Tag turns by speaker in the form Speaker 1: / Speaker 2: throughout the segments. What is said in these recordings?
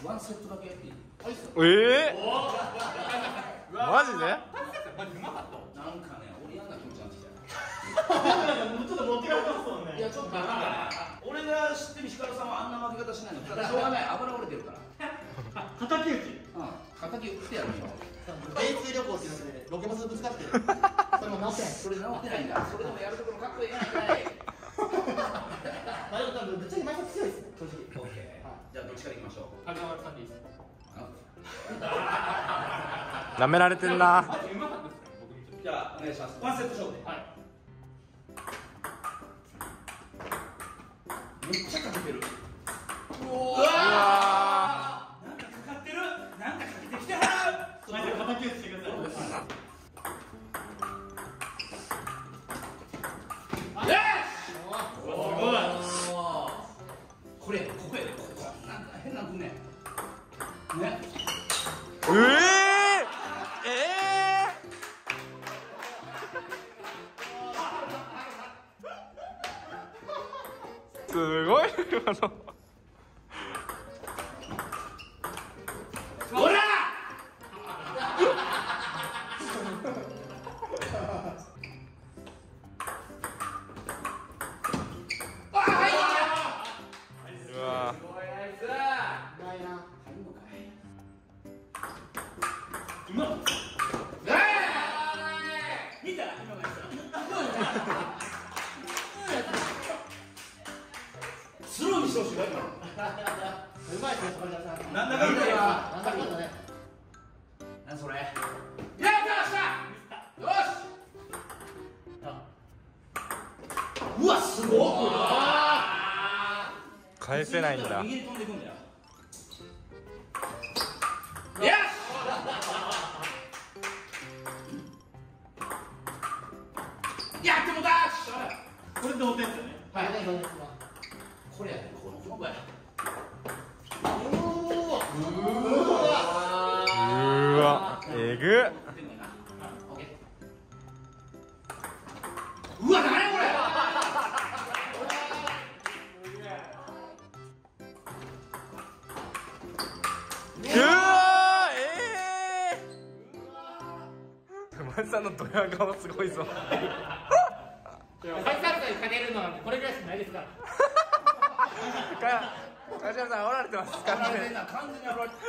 Speaker 1: ワンセットだけやっていい？
Speaker 2: マジで？
Speaker 3: マジうまかった。
Speaker 1: なんかね、俺嫌な気持ちになってきた。
Speaker 2: もうちょっと持ってかれてますもんね。
Speaker 1: いや、ちょっとなんかね、俺が知ってるヒカルさんはあんな負け方しないの。だからしょうがない、油折れてるから。
Speaker 2: 叩き打ち。
Speaker 1: 叩き打ってやるよ。
Speaker 2: J2 旅行っていうのでロケバスぶつかってる。それも直ってない。
Speaker 1: それ治ってないんだ。それでもやるところかっこいいやないかい。
Speaker 2: ぶっちゃけ前から強いですね、正直。
Speaker 1: オッケー。じゃあどっちからいきましょう。
Speaker 3: 赤丸さんでいいですか。
Speaker 2: 舐められてんな。
Speaker 3: マジうまかったですね、僕見て。
Speaker 1: じゃあお願いします。ワンセット勝負で。
Speaker 3: はい。
Speaker 1: めっちゃかけてる。
Speaker 2: うわ
Speaker 1: なんかかかってる。なんかかけてきてはる。
Speaker 3: マジで叩き打ちしてください。
Speaker 1: これ、ここやで、ここ。なんか変なくね。ね。
Speaker 2: すごい今の。
Speaker 1: ほら。
Speaker 2: うわ。
Speaker 1: すごいナイス。
Speaker 2: ないな。
Speaker 1: 入んのかい。
Speaker 3: うまっ。
Speaker 1: 見た今のやつ。スローにしてほしいわ今の。
Speaker 2: うまいですね、高田さん。
Speaker 1: なんだかんだよ。
Speaker 2: なんだかんだね。
Speaker 1: 何それ。やったよし。うわすごっ。
Speaker 2: 返せないんだ。
Speaker 1: 右に飛んでいくんだよ。よし。やってもだ。
Speaker 3: これ同点ですよね。
Speaker 1: はい。これやね、このフォームや。
Speaker 2: うわ、えぐっ。
Speaker 1: うわ、なにこれ。
Speaker 2: うわマジさんのドヤ顔すごいぞ。
Speaker 3: サイサルサにかけるのはこれぐらいしかないですから。
Speaker 2: 梶原さん煽られてます。完全に。
Speaker 1: 完全に煽られてる。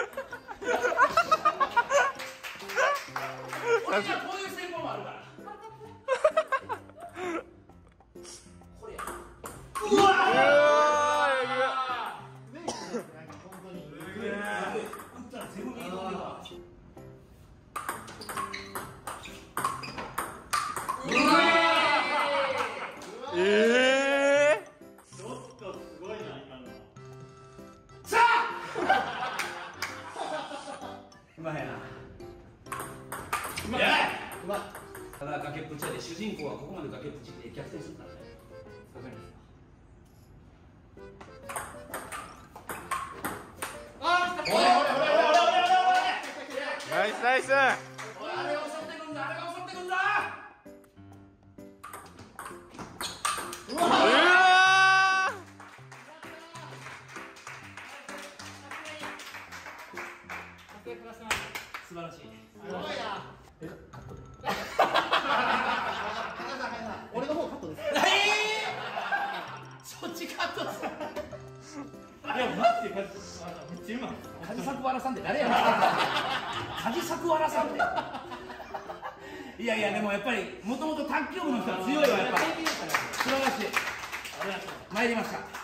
Speaker 1: 俺にはこういう戦法もあるから。これや。うわ
Speaker 2: え
Speaker 1: 打ったら全部右に飛んでるわ。
Speaker 3: ちょっとすごいな今の。
Speaker 1: さあ。うまいな。
Speaker 3: うまい。
Speaker 2: うまい。
Speaker 1: ただ崖っぷちやで、主人公はここまで崖っぷちで逆転するからね。わかりますか。
Speaker 2: ナイスナイス。
Speaker 1: あれが襲ってくんだ、あれが襲ってくんだ。
Speaker 2: うわ
Speaker 1: 素晴らしい。
Speaker 2: すごいな。俺の方カットです。
Speaker 1: そっちカットです。
Speaker 3: いやマジでめっちゃうまい。
Speaker 1: カジサクワラさんって誰やねん。カジサクワラさんって。いやいや、でもやっぱりもともと卓球部の人は強いわ、やっぱ。素晴らしい。参りました。